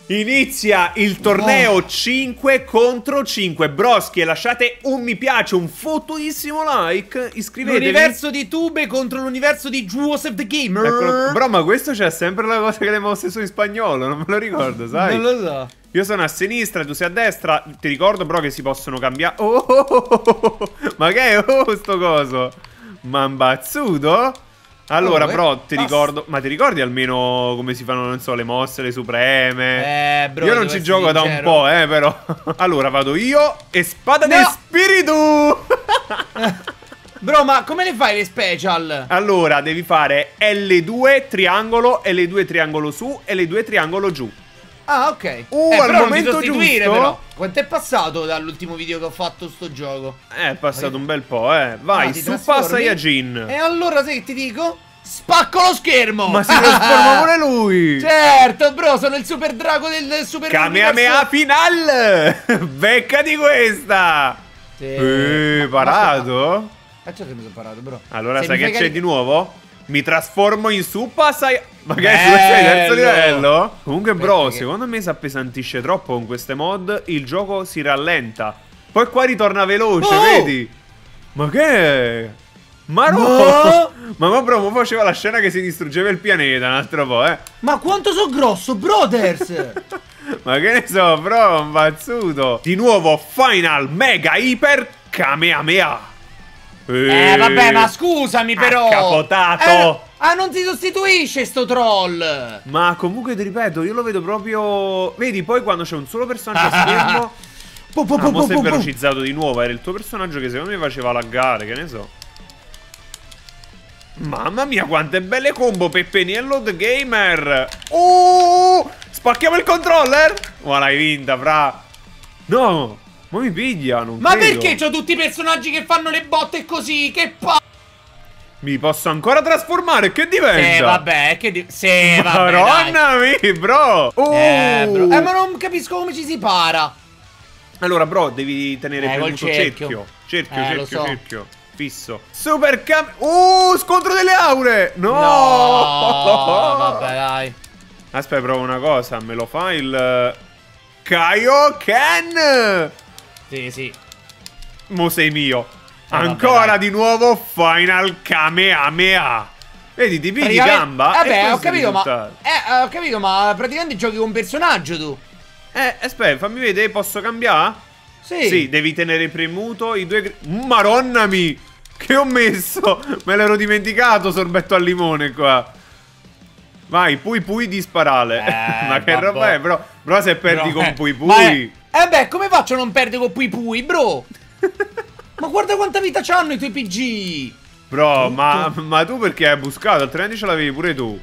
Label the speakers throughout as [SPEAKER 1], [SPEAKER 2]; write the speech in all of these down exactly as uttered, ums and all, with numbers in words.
[SPEAKER 1] Inizia il torneo oh. cinque contro cinque. Broschi, lasciate un mi piace, un fottutissimo like. Iscrivetevi.
[SPEAKER 2] L'universo di Tube contro l'universo di Joseph the Gamer.
[SPEAKER 1] Eccolo. Bro, ma questo c'è sempre la cosa che le mosse sono in spagnolo. Non me lo ricordo, sai?
[SPEAKER 2] Non lo so.
[SPEAKER 1] Io sono a sinistra, tu sei a destra. Ti ricordo, bro, che si possono cambiare. Oh, oh, oh, oh. Ma che è oh, sto coso? Mambazzuto? Allora, oh, bro, ti ricordo. Ma ti ricordi almeno come si fanno, non so, le mosse, le supreme?
[SPEAKER 2] Eh, bro.
[SPEAKER 1] Io non ci gioco da un po', eh, però. Allora, vado io e spada no. di spirito.
[SPEAKER 2] Bro, ma come le fai le special?
[SPEAKER 1] Allora, devi fare L due triangolo, L due triangolo su e L due triangolo giù.
[SPEAKER 2] Ah, ok.
[SPEAKER 1] Uh,
[SPEAKER 2] eh,
[SPEAKER 1] al
[SPEAKER 2] però
[SPEAKER 1] momento
[SPEAKER 2] non ti sostituire,
[SPEAKER 1] giusto.
[SPEAKER 2] Però. Quanto è passato dall'ultimo video che ho fatto sto gioco?
[SPEAKER 1] Eh, è passato un bel po', eh. Vai,
[SPEAKER 2] ah,
[SPEAKER 1] su passa Yajin.
[SPEAKER 2] E allora sai che ti dico? Spacco lo schermo.
[SPEAKER 1] Ma si trasforma pure lui.
[SPEAKER 2] Certo, bro, sono il super drago del super
[SPEAKER 1] Kamehameha final. Becca di questa.
[SPEAKER 2] Sì.
[SPEAKER 1] Eh, parato?
[SPEAKER 2] Eh, certo che mi sono parato, bro.
[SPEAKER 1] Allora,
[SPEAKER 2] Se
[SPEAKER 1] sai che c'è
[SPEAKER 2] cari...
[SPEAKER 1] di nuovo? Mi trasformo in Suppa Sai... Ma che sei terzo livello? Comunque bro, che... secondo me si appesantisce troppo con queste mod. Il gioco si rallenta. Poi qua ritorna veloce, oh! vedi? Ma che è? Ma no, no! Ma ma bro, ma faceva la scena che si distruggeva il pianeta un altro po', eh.
[SPEAKER 2] Ma quanto so grosso, brothers.
[SPEAKER 1] Ma che ne so, bro, un bazzuto. Di nuovo Final Mega Iper Kamehameha.
[SPEAKER 2] Eh vabbè, ma scusami però.
[SPEAKER 1] Capotato.
[SPEAKER 2] Eh, ah, non ti sostituisce sto troll.
[SPEAKER 1] Ma comunque ti ripeto, io lo vedo proprio. Vedi, poi quando c'è un solo personaggio a schermo. po, po, po, ah, mo sei velocizzato di nuovo. Era il tuo personaggio che secondo me faceva laggare, che ne so. Mamma mia, quante belle combo, Peppeniello the Gamer. Oh, spacchiamo il controller. Ma l'hai vinta, fra. No, ma mi piglia, non
[SPEAKER 2] Ma
[SPEAKER 1] credo.
[SPEAKER 2] perché c'ho tutti i personaggi che fanno le botte così? Che pa...
[SPEAKER 1] Mi posso ancora trasformare, che diventa?
[SPEAKER 2] Sì, vabbè, che di... Sì, vabbè,
[SPEAKER 1] Madonna mia, bro. Uh.
[SPEAKER 2] Eh, bro. Eh, ma non capisco come ci si para.
[SPEAKER 1] Allora, bro, devi tenere
[SPEAKER 2] eh,
[SPEAKER 1] premuto cerchio. Cerchio, cerchio,
[SPEAKER 2] eh,
[SPEAKER 1] cerchio,
[SPEAKER 2] so.
[SPEAKER 1] cerchio. Fisso. Super cam... Uh, scontro delle aure. No.
[SPEAKER 2] No, vabbè, dai.
[SPEAKER 1] Aspetta, provo una cosa. Me lo fa il... Kaioken.
[SPEAKER 2] Sì, sì.
[SPEAKER 1] Mo sei mio.
[SPEAKER 2] Ah,
[SPEAKER 1] Ancora
[SPEAKER 2] vabbè,
[SPEAKER 1] di nuovo Final Kamehameha. Vedi, ti pigli gamba.
[SPEAKER 2] Vabbè, ho capito, ma... Eh, ho capito, ma praticamente giochi con un personaggio tu.
[SPEAKER 1] Eh, aspetta, fammi vedere, posso cambiare?
[SPEAKER 2] Sì.
[SPEAKER 1] Sì, devi tenere premuto i due... Maronna mi! Che ho messo? Me l'ero dimenticato, sorbetto al limone qua. Vai, pui pui di sparale.
[SPEAKER 2] Eh,
[SPEAKER 1] ma che
[SPEAKER 2] vabbè.
[SPEAKER 1] roba è, bro? Bro, se perdi
[SPEAKER 2] bro,
[SPEAKER 1] con
[SPEAKER 2] eh,
[SPEAKER 1] pui pui...
[SPEAKER 2] Eh beh, come faccio a non perdere con pui pui, bro? Ma guarda quanta vita c'hanno i tuoi P G.
[SPEAKER 1] Bro, ma, ma tu perché hai buscato? Altrimenti ce l'avevi pure tu.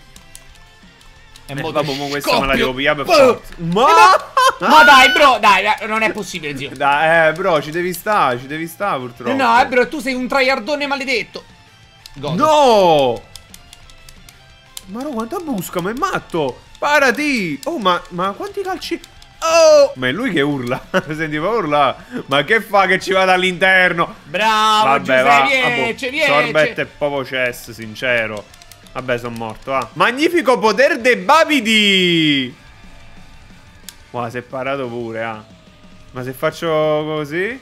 [SPEAKER 2] E
[SPEAKER 1] eh,
[SPEAKER 2] mo
[SPEAKER 1] vabbè, mo questa me la devo pigliare per forza.
[SPEAKER 2] Ma... ma dai, bro, dai, non è possibile, zio.
[SPEAKER 1] Dai, eh, bro, ci devi stare, ci devi stare purtroppo.
[SPEAKER 2] No, eh, bro, tu sei un tryhardone maledetto.
[SPEAKER 1] God. No! Ma no, quanta busca, ma è matto. Parati. Oh, ma, ma quanti calci... Oh! Ma è lui che urla. Sentivo urla. Ma che fa che ci vada all'interno?
[SPEAKER 2] Bravo,
[SPEAKER 1] vabbè,
[SPEAKER 2] Giuseppe,
[SPEAKER 1] va.
[SPEAKER 2] viece, viece.
[SPEAKER 1] Sorbet è proprio chess, sincero. Vabbè, sono morto, va. Magnifico poter dei babidi. Wow, si è parato pure, ah. Ma se faccio così?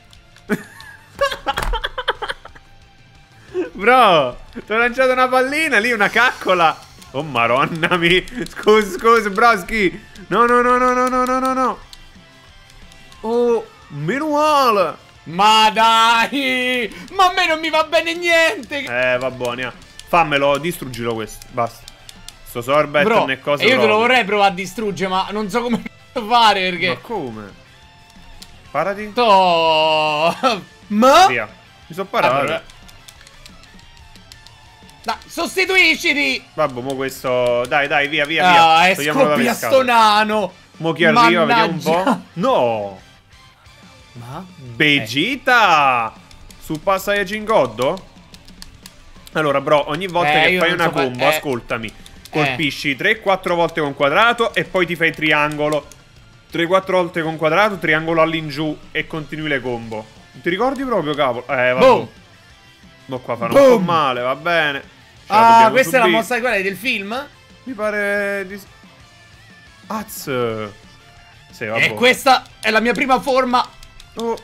[SPEAKER 1] Bro, ti ho lanciato una pallina, lì una caccola. Oh, maronna mi. Scusa, scusa, broschi. No, no, no, no, no, no, no, no, no. Oh, meno male.
[SPEAKER 2] Ma dai, ma a me non mi va bene niente.
[SPEAKER 1] Eh, va buoni, ah. Fammelo, distruggilo questo, basta. Sto sorbet
[SPEAKER 2] Bro,
[SPEAKER 1] né cosa
[SPEAKER 2] e io
[SPEAKER 1] proprio.
[SPEAKER 2] te lo vorrei provare a distruggere, ma non so come fare perché...
[SPEAKER 1] Ma come? Parati.
[SPEAKER 2] To... Ma?
[SPEAKER 1] Via. Mi sono parato.
[SPEAKER 2] Allora. Dai, sostituisciti.
[SPEAKER 1] Vabbè, mo questo... Dai, dai, via, via,
[SPEAKER 2] Ah,
[SPEAKER 1] via.
[SPEAKER 2] è scoppia sto nano.
[SPEAKER 1] Mo chi arriva,
[SPEAKER 2] Mannaggia.
[SPEAKER 1] vediamo un po'. No.
[SPEAKER 2] Ma?
[SPEAKER 1] Vegeta. Eh. Su passa Yajin Goddo? Allora, bro, ogni volta
[SPEAKER 2] eh,
[SPEAKER 1] che fai una
[SPEAKER 2] so
[SPEAKER 1] combo,
[SPEAKER 2] eh.
[SPEAKER 1] ascoltami. Colpisci tre quattro volte con quadrato e poi ti fai triangolo. tre quattro volte con quadrato, triangolo all'ingiù e continui le combo. Ti ricordi proprio, cavolo? Eh, vabbè. Ma qua fanno Boom. un po' male, va bene.
[SPEAKER 2] Ah, questa subire. è la mossa di quella del film?
[SPEAKER 1] Mi pare di... Az. Sì, vabbè.
[SPEAKER 2] E questa è la mia prima forma.
[SPEAKER 1] Oh.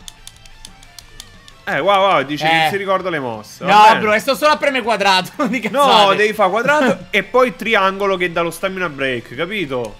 [SPEAKER 1] Eh, wow, wow, dice
[SPEAKER 2] Eh.
[SPEAKER 1] che si ricorda le mosse.
[SPEAKER 2] No,
[SPEAKER 1] Va bene.
[SPEAKER 2] bro, sto solo a premere quadrato. Di
[SPEAKER 1] No,
[SPEAKER 2] cazzate.
[SPEAKER 1] devi fare quadrato e poi triangolo che dà lo stamina break, capito?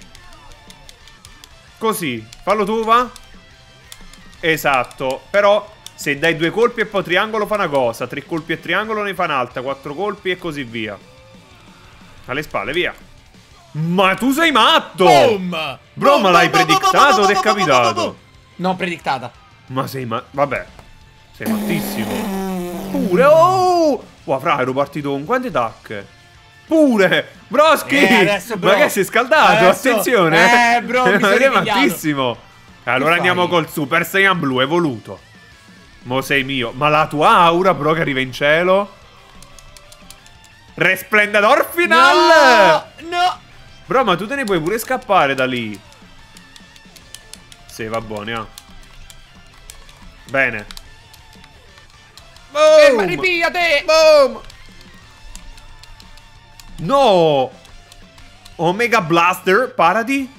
[SPEAKER 1] Così. Fallo tu, va? Esatto. Però se dai due colpi e poi triangolo fa una cosa, tre colpi e triangolo ne fa un'altra, quattro colpi e così via. Alle spalle, via. Ma tu sei matto!
[SPEAKER 2] Boom!
[SPEAKER 1] Bro,
[SPEAKER 2] Boom,
[SPEAKER 1] ma l'hai
[SPEAKER 2] boom, boom,
[SPEAKER 1] predictato
[SPEAKER 2] boom,
[SPEAKER 1] o ti è
[SPEAKER 2] boom, boom, boom,
[SPEAKER 1] capitato?
[SPEAKER 2] boom. Non predictata.
[SPEAKER 1] Ma sei ma... Vabbè. Sei mattissimo. Pure. Oh! Wow, fra, ero partito con quante tacche? Pure! Broschi!
[SPEAKER 2] Eh, adesso, bro.
[SPEAKER 1] Ma che sei scaldato?
[SPEAKER 2] Adesso-
[SPEAKER 1] Attenzione!
[SPEAKER 2] Eh, bro, mi
[SPEAKER 1] Ma
[SPEAKER 2] sono
[SPEAKER 1] sei
[SPEAKER 2] ripigliato.
[SPEAKER 1] mattissimo! Allora
[SPEAKER 2] Che
[SPEAKER 1] andiamo
[SPEAKER 2] fai?
[SPEAKER 1] col Super Saiyan Blu evoluto. Mo sei mio. Ma la tua aura, bro, che arriva in cielo. Resplendador final!
[SPEAKER 2] No! No!
[SPEAKER 1] Bro, ma tu te ne puoi pure scappare da lì. Sì, va buone, ah. Bene.
[SPEAKER 2] Ferma,
[SPEAKER 1] Boom!
[SPEAKER 2] ripigliate!
[SPEAKER 1] Boom! No! Omega Blaster, parati.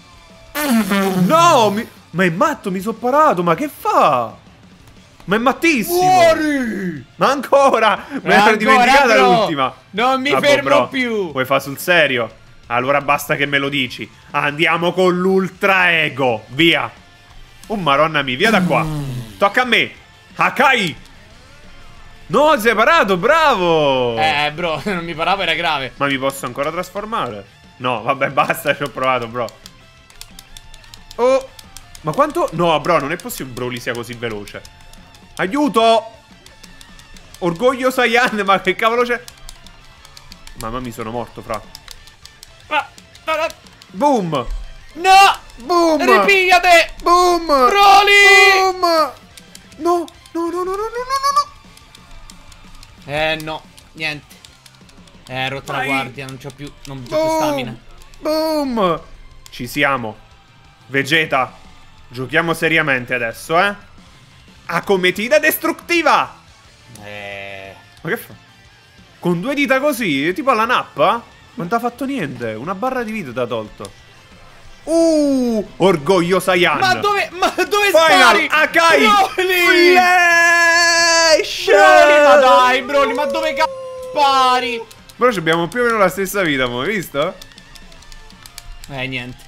[SPEAKER 1] No! Mi... Ma è matto, mi sono parato, ma che fa? Ma è mattissimo!
[SPEAKER 2] Fuori!
[SPEAKER 1] Ma ancora! Me l'ero
[SPEAKER 2] Ancora,
[SPEAKER 1] dimenticata
[SPEAKER 2] bro!
[SPEAKER 1] l'ultima!
[SPEAKER 2] Non mi
[SPEAKER 1] Vabbè,
[SPEAKER 2] fermo
[SPEAKER 1] bro,
[SPEAKER 2] più!
[SPEAKER 1] Vuoi fare sul serio? Allora basta che me lo dici. Andiamo con l'Ultra Ego. Via. Oh maronna mia, via da qua. Tocca a me. Hakai. No, sei parato, bravo.
[SPEAKER 2] Eh, bro, non mi paravo, era grave.
[SPEAKER 1] Ma mi posso ancora trasformare? No, vabbè, basta, ci ho provato, bro. Oh. Ma quanto... No, bro, non è possibile che Broly sia così veloce. Aiuto. Orgoglio Saiyan, ma che cavolo c'è? Mamma, mi sono morto, fra.
[SPEAKER 2] Ah, ah, ah.
[SPEAKER 1] Boom.
[SPEAKER 2] No!
[SPEAKER 1] Boom.
[SPEAKER 2] Ripigliate!
[SPEAKER 1] Boom.
[SPEAKER 2] Broly!
[SPEAKER 1] Boom. No, no, no, no, no, no, no, no.
[SPEAKER 2] Eh, no, niente. Eh, rotta la
[SPEAKER 1] Vai.
[SPEAKER 2] guardia, non c'ho più, non c'ho più
[SPEAKER 1] Boom.
[SPEAKER 2] stamina.
[SPEAKER 1] Boom. Ci siamo. Vegeta. Giochiamo seriamente adesso, eh. Acometida distruttiva.
[SPEAKER 2] Eh...
[SPEAKER 1] Ma che fa? Con due dita così? Tipo alla nappa? Non ti ha fatto niente. Una barra di vita ti ha tolto. Uh, orgoglio Saiyan.
[SPEAKER 2] Ma dove, ma dove
[SPEAKER 1] Final
[SPEAKER 2] spari?
[SPEAKER 1] Hakai
[SPEAKER 2] Broly!
[SPEAKER 1] Flash.
[SPEAKER 2] Broly, ma dai, Broly, ma dove cazzo spari?
[SPEAKER 1] Però abbiamo più o meno la stessa vita, mo, hai visto?
[SPEAKER 2] Eh, niente.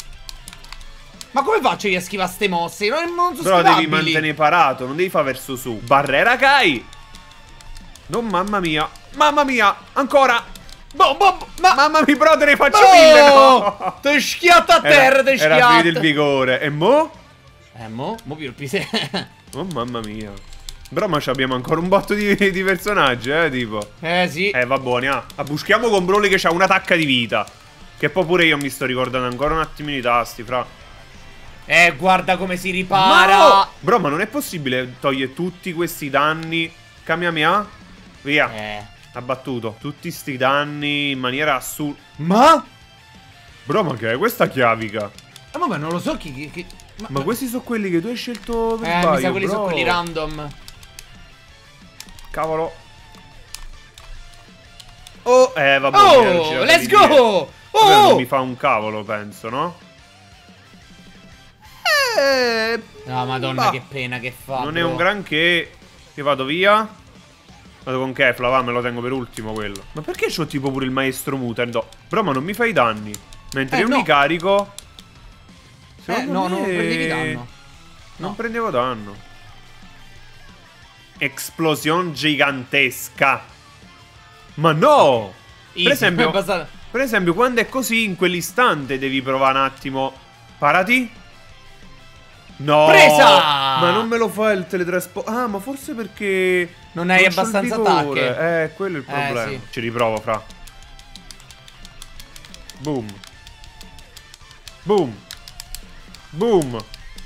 [SPEAKER 2] Ma come faccio io a schivare ste mosse? Non, non sono
[SPEAKER 1] Però devi
[SPEAKER 2] schivabili.
[SPEAKER 1] mantenere parato, non devi fare verso su. Barrera Kai. Non mamma mia. Mamma mia, ancora.
[SPEAKER 2] Boh, boh, boh, ma...
[SPEAKER 1] Mamma mia, però te ne faccio
[SPEAKER 2] Oh!
[SPEAKER 1] mille, no.
[SPEAKER 2] Ti schiatta a terra, ti
[SPEAKER 1] Era, era
[SPEAKER 2] schiatta.
[SPEAKER 1] finito il vigore. E mo?
[SPEAKER 2] Eh, mo? Mo più il pise.
[SPEAKER 1] Oh mamma mia. Però ma ci abbiamo ancora un botto di, di personaggi, eh, tipo.
[SPEAKER 2] Eh, sì.
[SPEAKER 1] Eh, va buoni, ah. Buschiamo con Broly che c'ha una tacca di vita. Che poi pure io mi sto ricordando ancora un attimino i tasti, fra.
[SPEAKER 2] Eh, guarda come si ripara.
[SPEAKER 1] No! Bro, ma non è possibile togliere tutti questi danni. Kamehameha? Via.
[SPEAKER 2] Eh.
[SPEAKER 1] Ha battuto tutti sti danni in maniera assurda.
[SPEAKER 2] Ma?
[SPEAKER 1] Bro, ma che è questa chiavica?
[SPEAKER 2] Eh, ma non lo so chi... chi, chi... Ma,
[SPEAKER 1] Ma questi sono quelli che tu hai scelto per
[SPEAKER 2] Eh,
[SPEAKER 1] sbaglio,
[SPEAKER 2] mi sa quelli
[SPEAKER 1] bro.
[SPEAKER 2] sono quelli random.
[SPEAKER 1] Cavolo. Oh, eh, vabbè.
[SPEAKER 2] Oh, let's go!
[SPEAKER 1] Vabbè,
[SPEAKER 2] Oh!
[SPEAKER 1] non mi fa un cavolo, penso, no? Eh,
[SPEAKER 2] No, madonna,
[SPEAKER 1] bah.
[SPEAKER 2] che pena che fa.
[SPEAKER 1] Non è
[SPEAKER 2] bro.
[SPEAKER 1] un granché. Io vado via. Vado con Kefla, va, me lo tengo per ultimo quello. Ma perché c'ho tipo pure il maestro Mutendo? Bro, ma non mi fai danni. Mentre
[SPEAKER 2] Eh,
[SPEAKER 1] io
[SPEAKER 2] no.
[SPEAKER 1] mi carico.
[SPEAKER 2] Eh,
[SPEAKER 1] secondo
[SPEAKER 2] no,
[SPEAKER 1] me
[SPEAKER 2] non prendevi danno.
[SPEAKER 1] Non
[SPEAKER 2] No.
[SPEAKER 1] prendevo danno. Esplosione gigantesca. Ma no!
[SPEAKER 2] Easy,
[SPEAKER 1] Per esempio,
[SPEAKER 2] basta-
[SPEAKER 1] per esempio, quando è così, in quell'istante devi provare un attimo. Parati. No!
[SPEAKER 2] Presa!
[SPEAKER 1] Ma non me lo fa il teletrasporto. Ah, ma forse perché
[SPEAKER 2] Non hai
[SPEAKER 1] c'ho il
[SPEAKER 2] abbastanza
[SPEAKER 1] vigore.
[SPEAKER 2] attacche.
[SPEAKER 1] Eh, quello è il
[SPEAKER 2] Eh,
[SPEAKER 1] problema.
[SPEAKER 2] sì.
[SPEAKER 1] Ci riprovo, fra. Boom. Boom. Boom.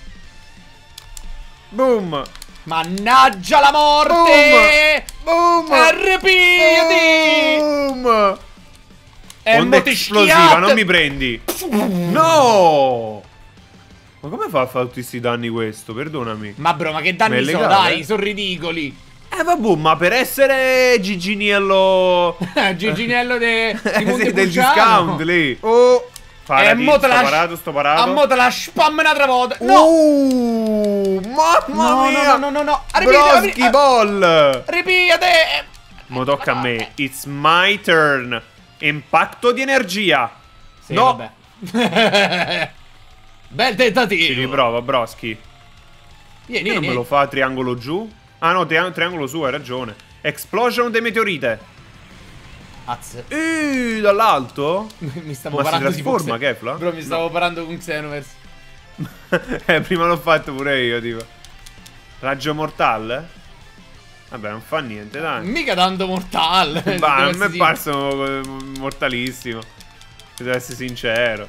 [SPEAKER 1] Boom.
[SPEAKER 2] Mannaggia la morte!
[SPEAKER 1] Boom.
[SPEAKER 2] Arrepiati!
[SPEAKER 1] Boom.
[SPEAKER 2] E
[SPEAKER 1] Onda
[SPEAKER 2] mo ti
[SPEAKER 1] esplosiva,
[SPEAKER 2] schiatta.
[SPEAKER 1] non mi prendi. No! Ma come fa a fare tutti questi danni questo? Perdonami.
[SPEAKER 2] Ma bro, ma che
[SPEAKER 1] Ma è
[SPEAKER 2] danni sono?
[SPEAKER 1] legale?
[SPEAKER 2] Dai, sono ridicoli.
[SPEAKER 1] Eh vabbè, ma per essere Giginiello
[SPEAKER 2] Giginello de... di
[SPEAKER 1] eh, sì,
[SPEAKER 2] Montepulciano.
[SPEAKER 1] del discount lì. Oh. Parati,
[SPEAKER 2] mo
[SPEAKER 1] sto
[SPEAKER 2] te la
[SPEAKER 1] parato, sto parato.
[SPEAKER 2] A mo te la spam un'altra volta. No!
[SPEAKER 1] Uh, mamma
[SPEAKER 2] No,
[SPEAKER 1] mia!
[SPEAKER 2] no, no, no, no. Ripeti,
[SPEAKER 1] Broski
[SPEAKER 2] ripeti-
[SPEAKER 1] ball!
[SPEAKER 2] Ripete!
[SPEAKER 1] Mo tocca a me. It's my turn. Impatto di energia.
[SPEAKER 2] Sì,
[SPEAKER 1] no.
[SPEAKER 2] Vabbè. Bel tentativo.
[SPEAKER 1] Ci riprova, Broski.
[SPEAKER 2] Vieni,
[SPEAKER 1] Io non
[SPEAKER 2] vieni.
[SPEAKER 1] me lo fa triangolo giù? Ah no, tri triangolo su, hai ragione. Explosion dei meteorite.
[SPEAKER 2] Az.
[SPEAKER 1] Uh, dall'alto?
[SPEAKER 2] Mi stavo
[SPEAKER 1] Ma si
[SPEAKER 2] parando
[SPEAKER 1] trasforma,
[SPEAKER 2] tipo
[SPEAKER 1] Kefla?
[SPEAKER 2] Bro, mi stavo
[SPEAKER 1] No.
[SPEAKER 2] parando con Xenoverse.
[SPEAKER 1] eh, prima l'ho fatto pure io, tipo. Raggio mortale? Vabbè, non fa niente, dai.
[SPEAKER 2] Mica tanto mortale.
[SPEAKER 1] Ma a
[SPEAKER 2] Devo
[SPEAKER 1] me è
[SPEAKER 2] essere
[SPEAKER 1] parso eh, mortalissimo. Devo essere sincero.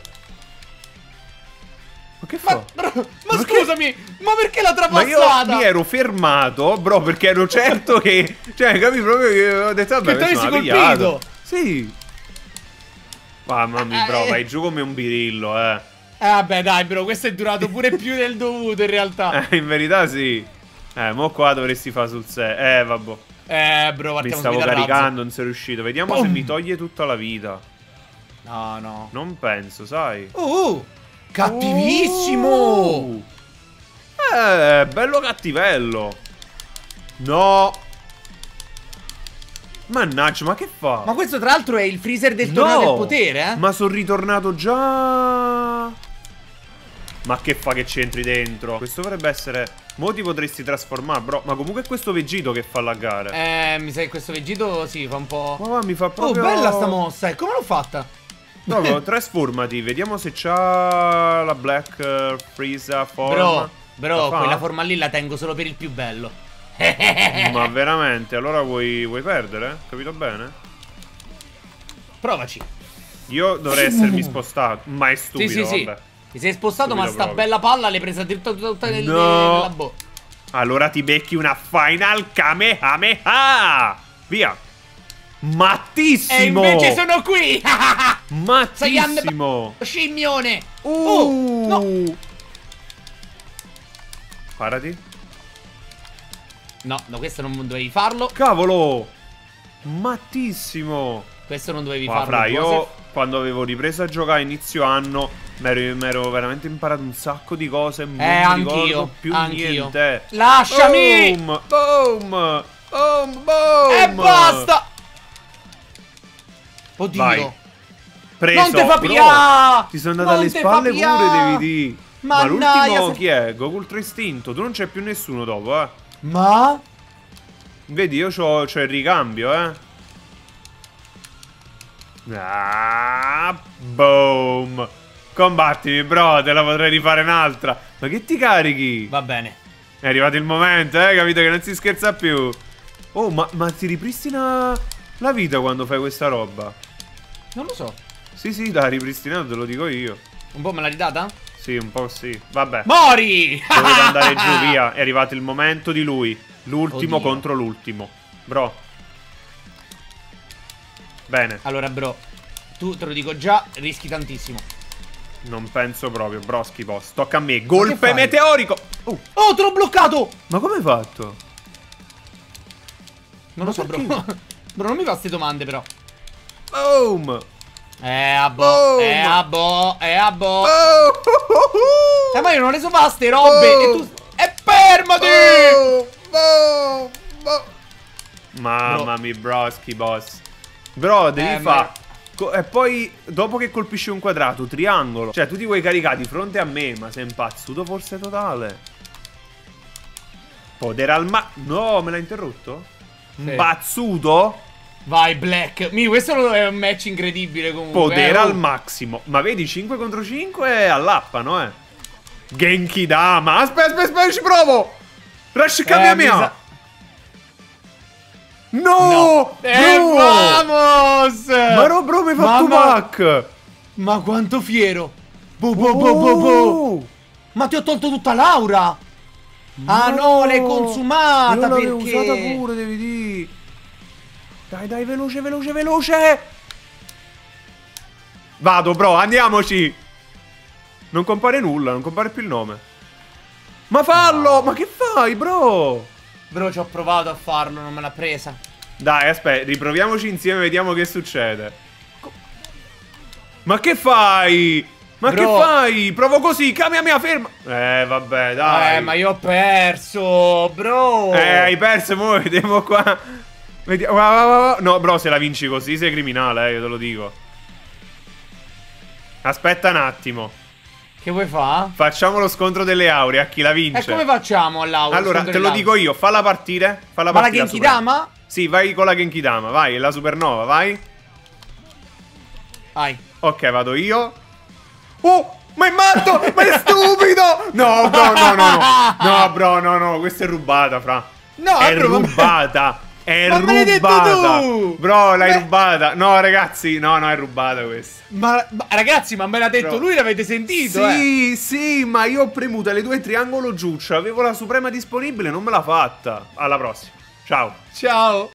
[SPEAKER 1] Ma che fa?
[SPEAKER 2] Ma, bro, ma,
[SPEAKER 1] Ma
[SPEAKER 2] scusami, ma perché l'ha
[SPEAKER 1] Ma io
[SPEAKER 2] trapassata?
[SPEAKER 1] mi ero fermato, bro, perché ero certo che... Cioè, capi proprio che ho detto, vabbè,
[SPEAKER 2] Che ti
[SPEAKER 1] questo
[SPEAKER 2] avessi
[SPEAKER 1] m'ha pigliato.
[SPEAKER 2] colpito.
[SPEAKER 1] Sì. Mamma mia, bro,
[SPEAKER 2] Eh.
[SPEAKER 1] vai giù come un birillo, eh.
[SPEAKER 2] Eh vabbè dai bro, questo è durato pure più del dovuto in realtà.
[SPEAKER 1] Eh, in verità sì. Eh, mo qua dovresti fare sul sei. Eh, vabbè.
[SPEAKER 2] Eh bro,
[SPEAKER 1] Mi
[SPEAKER 2] partiamo
[SPEAKER 1] stavo
[SPEAKER 2] subito a razzo.
[SPEAKER 1] caricando, non sono riuscito. Vediamo se
[SPEAKER 2] Boom.
[SPEAKER 1] mi toglie tutta la vita.
[SPEAKER 2] No, no.
[SPEAKER 1] Non penso, sai.
[SPEAKER 2] Uh, cattivissimo.
[SPEAKER 1] Uh. Eh, bello cattivello. No. Mannaggia, ma che fa?
[SPEAKER 2] Ma questo tra l'altro è il freezer del torneo del potere, eh?
[SPEAKER 1] Ma sono ritornato già. Ma che fa che c'entri dentro? Questo dovrebbe essere... Mo ti potresti trasformare, bro. Ma comunque è questo Vegito che fa laggare.
[SPEAKER 2] Eh, mi sa che questo Vegito sì, fa un po'...
[SPEAKER 1] Ma va, mi fa
[SPEAKER 2] Oh,
[SPEAKER 1] proprio...
[SPEAKER 2] bella sta mossa, e come l'ho fatta?
[SPEAKER 1] Proprio, trasformati. Vediamo se c'ha la Black uh, Frieza form.
[SPEAKER 2] Bro, bro,
[SPEAKER 1] La fa?
[SPEAKER 2] quella forma lì la tengo solo per il più bello.
[SPEAKER 1] Ma veramente? Allora vuoi, vuoi perdere? Capito bene?
[SPEAKER 2] Provaci.
[SPEAKER 1] Io dovrei essermi spostato. Ma è stupido,
[SPEAKER 2] Sì, sì, sì.
[SPEAKER 1] vabbè.
[SPEAKER 2] Ti sei spostato,
[SPEAKER 1] Stupido
[SPEAKER 2] ma sta
[SPEAKER 1] proprio.
[SPEAKER 2] bella palla l'hai presa tutta, tutta, tutta nel,
[SPEAKER 1] No.
[SPEAKER 2] nella bocca.
[SPEAKER 1] Allora ti becchi una Final Kamehameha! Via! Mattissimo!
[SPEAKER 2] E invece sono qui!
[SPEAKER 1] Mattissimo!
[SPEAKER 2] Scimmione!
[SPEAKER 1] Uh!
[SPEAKER 2] Oh, no.
[SPEAKER 1] Parati.
[SPEAKER 2] No, no, questo non dovevi farlo.
[SPEAKER 1] Cavolo! Mattissimo!
[SPEAKER 2] Questo non dovevi
[SPEAKER 1] Ma
[SPEAKER 2] farlo.
[SPEAKER 1] fra, io
[SPEAKER 2] Joseph.
[SPEAKER 1] quando avevo ripreso a giocare a inizio anno mi ero veramente imparato un sacco di cose. Non
[SPEAKER 2] Eh,
[SPEAKER 1] mi
[SPEAKER 2] anch'io,
[SPEAKER 1] ricordo più
[SPEAKER 2] anch'io.
[SPEAKER 1] niente.
[SPEAKER 2] Lasciami!
[SPEAKER 1] Boom! Boom! Boom! Boom!
[SPEAKER 2] E basta! Oddio.
[SPEAKER 1] Vai. Preso.
[SPEAKER 2] Non te fa
[SPEAKER 1] bro.
[SPEAKER 2] pià!
[SPEAKER 1] Ti sono andate
[SPEAKER 2] Non
[SPEAKER 1] alle
[SPEAKER 2] te
[SPEAKER 1] spalle
[SPEAKER 2] fa pià!
[SPEAKER 1] pure, devi dire. Ma
[SPEAKER 2] Mannaia,
[SPEAKER 1] l'ultimo
[SPEAKER 2] se-
[SPEAKER 1] chi è? Goku Ultra Istinto. Tu non c'è più nessuno dopo, eh.
[SPEAKER 2] Ma?
[SPEAKER 1] Vedi, io c'ho, c'ho il ricambio, eh. Ah, boom. Combattimi, bro, te la potrei rifare un'altra. Ma che ti carichi?
[SPEAKER 2] Va bene.
[SPEAKER 1] È arrivato il momento, eh, capito che non si scherza più. Oh, ma, ma ti ripristina la vita quando fai questa roba?
[SPEAKER 2] Non lo so.
[SPEAKER 1] Sì, sì, l'ha ripristinato, te lo dico io.
[SPEAKER 2] Un po' me l'ha ridata?
[SPEAKER 1] Sì, un po' sì. Vabbè.
[SPEAKER 2] Mori!
[SPEAKER 1] Dovete andare giù, via. È arrivato il momento di lui. L'ultimo
[SPEAKER 2] Oddio.
[SPEAKER 1] contro l'ultimo. Bro. Bene.
[SPEAKER 2] Allora, bro, tu te lo dico già, rischi tantissimo.
[SPEAKER 1] Non penso proprio, Broski boss. Tocca a me.
[SPEAKER 2] che
[SPEAKER 1] Golpe
[SPEAKER 2] fai?
[SPEAKER 1] meteorico. Uh,
[SPEAKER 2] Oh, te l'ho bloccato!
[SPEAKER 1] ma come hai fatto?
[SPEAKER 2] Non lo
[SPEAKER 1] Ma
[SPEAKER 2] so, bro.
[SPEAKER 1] perché?
[SPEAKER 2] Bro, non mi fa queste domande, però.
[SPEAKER 1] Boom.
[SPEAKER 2] Eh, a bo,
[SPEAKER 1] Boom.
[SPEAKER 2] eh, a bo, eh, a bo.
[SPEAKER 1] Oh.
[SPEAKER 2] Eh, ma io non le so fare ste robe.
[SPEAKER 1] Oh.
[SPEAKER 2] E tu... E fermati!
[SPEAKER 1] Oh. Boom. Boom. Mamma mia, Broski boss. Bro, devi
[SPEAKER 2] Eh,
[SPEAKER 1] fare...
[SPEAKER 2] ma-
[SPEAKER 1] E poi, dopo che colpisci un quadrato, triangolo. Cioè, tu ti vuoi caricare di fronte a me, ma sei impazzuto forse totale. Potere al ma... No, me l'ha interrotto?
[SPEAKER 2] Sì.
[SPEAKER 1] Impazzuto?
[SPEAKER 2] Vai, Black. Mi, questo è un match incredibile comunque.
[SPEAKER 1] Potere
[SPEAKER 2] eh, oh.
[SPEAKER 1] al massimo. Ma vedi, cinque contro cinque allappano, eh. Genki Dama. Aspetta, aspetta, aspetta, ci provo. Rush Kamehameha.
[SPEAKER 2] mi sa-
[SPEAKER 1] No!
[SPEAKER 2] Eh,
[SPEAKER 1] Bro!
[SPEAKER 2] vamos!
[SPEAKER 1] Ma no, bro, mi hai fatto
[SPEAKER 2] Mamma-
[SPEAKER 1] back.
[SPEAKER 2] Ma quanto fiero! Bo, bo, bo, bo, bo.
[SPEAKER 1] Oh!
[SPEAKER 2] Ma ti ho tolto tutta l'aura! Ah no, l'hai consumata
[SPEAKER 1] Io l'avevo
[SPEAKER 2] perché...
[SPEAKER 1] usata pure, devi dire. Dai, dai, veloce, veloce, veloce. Vado, bro, andiamoci. Non compare nulla, non compare più il nome. Ma fallo!
[SPEAKER 2] No.
[SPEAKER 1] Ma che fai, bro?
[SPEAKER 2] Bro, ci ho provato a farlo, non me l'ha presa.
[SPEAKER 1] Dai, aspetta, riproviamoci insieme e vediamo che succede. Ma che fai? Ma
[SPEAKER 2] Bro.
[SPEAKER 1] che fai? Provo così, Kamehameha ferma. Eh, vabbè, dai.
[SPEAKER 2] Eh, ma io ho perso, bro.
[SPEAKER 1] Eh, hai perso, mo vediamo qua. Vediamo. No, bro, se la vinci così sei criminale, eh, io te lo dico. Aspetta un attimo.
[SPEAKER 2] Che vuoi fa?
[SPEAKER 1] Facciamo lo scontro delle auree a chi la vince.
[SPEAKER 2] E come facciamo all'aula?
[SPEAKER 1] Allora, te lo dico io, falla partire. Falla
[SPEAKER 2] Ma la
[SPEAKER 1] partire.
[SPEAKER 2] Genkidama?
[SPEAKER 1] Sì, vai con la Genkidama, vai, è la supernova, vai.
[SPEAKER 2] Vai.
[SPEAKER 1] Ok, vado io. Oh, ma è matto, ma è stupido. No, bro, no, no, no. No, bro, no, no, questa è rubata, fra.
[SPEAKER 2] No,
[SPEAKER 1] è
[SPEAKER 2] bro,
[SPEAKER 1] rubata. È
[SPEAKER 2] ma me l'hai detto
[SPEAKER 1] rubata.
[SPEAKER 2] tu.
[SPEAKER 1] Bro, l'hai
[SPEAKER 2] Beh.
[SPEAKER 1] rubata. No, ragazzi, no, no, è rubata questa.
[SPEAKER 2] Ma, ma ragazzi, ma me l'ha detto
[SPEAKER 1] Bro.
[SPEAKER 2] lui, l'avete sentito?
[SPEAKER 1] Sì,
[SPEAKER 2] eh?
[SPEAKER 1] sì, ma io ho premuto le due triangolo giù, avevo la suprema disponibile, non me l'ha fatta. Alla prossima. Ciao.
[SPEAKER 2] Ciao.